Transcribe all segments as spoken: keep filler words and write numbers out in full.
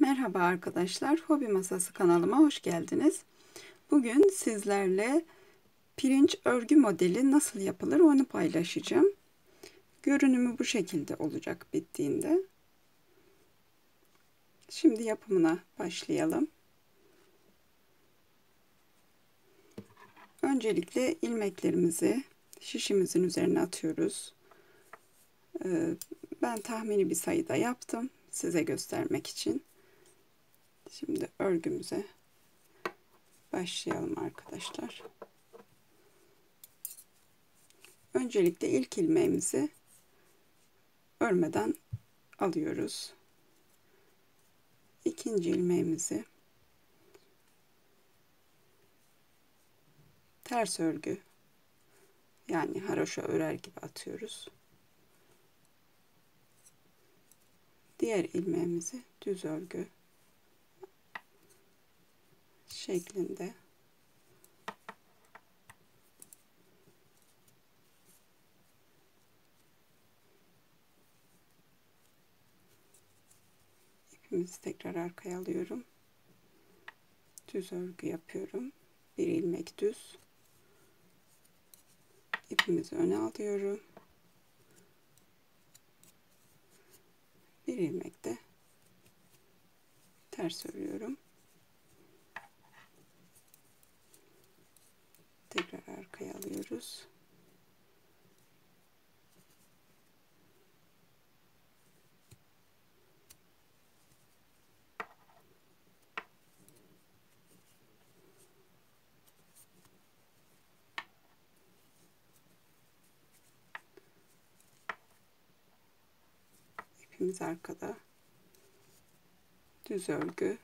Merhaba arkadaşlar, Hobi Masası kanalıma hoş geldiniz. Bugün sizlerle pirinç örgü modeli nasıl yapılır onu paylaşacağım. Görünümü bu şekilde olacak bittiğinde. Şimdi yapımına başlayalım. Öncelikle ilmeklerimizi şişimizin üzerine atıyoruz. Ben tahmini bir sayıda yaptım size göstermek için. Şimdi örgümüze başlayalım arkadaşlar. Öncelikle ilk ilmeğimizi örmeden alıyoruz. İkinci ilmeğimizi ters örgü, yani haroşa örer gibi atıyoruz. Diğer ilmeğimizi düz örgü şeklinde ipimizi tekrar arkaya alıyorum. Düz örgü yapıyorum. Bir ilmek düz. İpimizi öne alıyorum. Bir ilmek de ters örüyorum. Tekrar arkaya alıyoruz. İpimiz arkada. Düz örgü.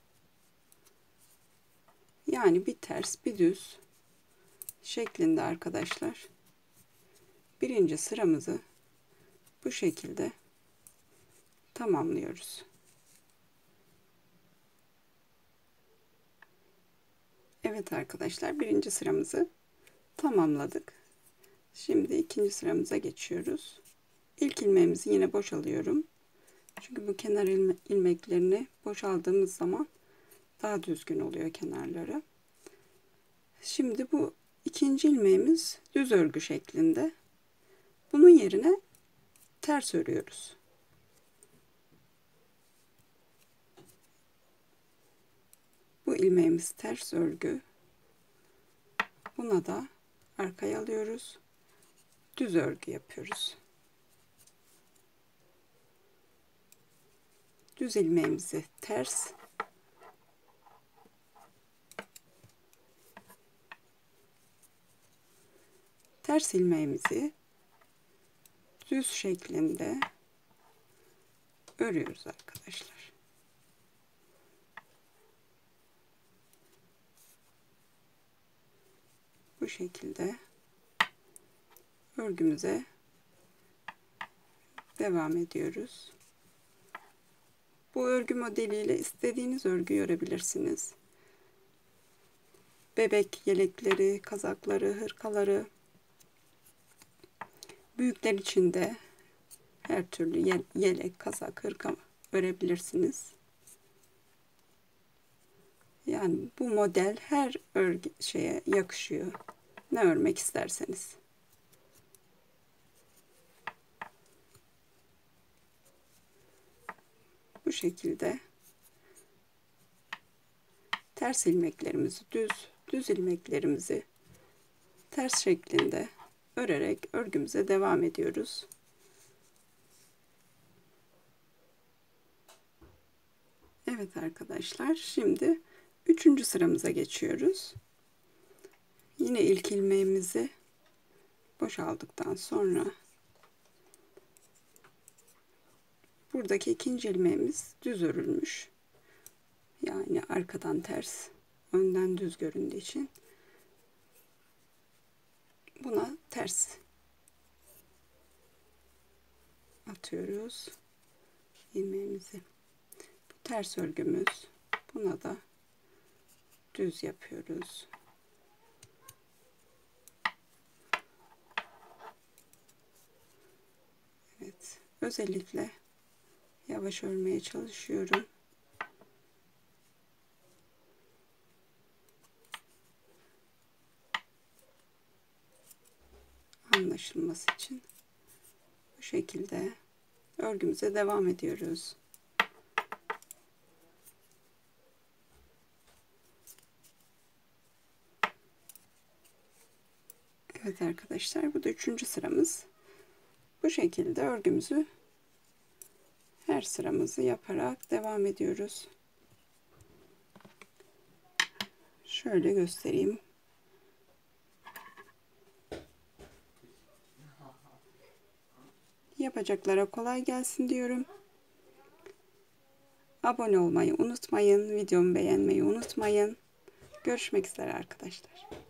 Yani bir ters bir düz şeklinde arkadaşlar. Birinci sıramızı bu şekilde tamamlıyoruz. Evet arkadaşlar, birinci sıramızı tamamladık. Şimdi ikinci sıramıza geçiyoruz. İlk ilmeğimizi yine boşalıyorum. Çünkü bu kenar ilme ilmeklerini boşaldığımız zaman daha düzgün oluyor kenarları. Şimdi bu ikinci ilmeğimiz düz örgü şeklinde. Bunun yerine ters örüyoruz. Bu ilmeğimiz ters örgü. Buna da arkaya alıyoruz. Düz örgü yapıyoruz. Düz ilmeğimizi ters, ters ilmeğimizi düz şeklinde örüyoruz arkadaşlar. Bu şekilde örgümüze devam ediyoruz. Bu örgü modeliyle istediğiniz örgü örebilirsiniz. Bebek yelekleri, kazakları, hırkaları, büyükler için de her türlü yelek, kazak, hırka örebilirsiniz. Yani bu model her örgü şeye yakışıyor. Ne örmek isterseniz. Bu şekilde ters ilmeklerimizi düz, düz ilmeklerimizi ters şeklinde örerek örgümüze devam ediyoruz. Evet arkadaşlar, şimdi üçüncü sıramıza geçiyoruz. Yine ilk ilmeğimizi boşaldıktan sonra buradaki ikinci ilmeğimiz düz örülmüş. Yani arkadan ters, önden düz göründüğü için buna ters atıyoruz ilmeğimizi. Bu ters örgümüz. Buna da düz yapıyoruz. Evet, özellikle yavaş örmeye çalışıyorum. anlaşılması için bu şekilde örgümüze devam ediyoruz. Evet arkadaşlar, bu da üçüncü sıramız. Bu şekilde örgümüzü her sıramızı yaparak devam ediyoruz. Şöyle göstereyim. Yapacaklara kolay gelsin diyorum. Abone olmayı unutmayın. Videomu beğenmeyi unutmayın. Görüşmek üzere arkadaşlar.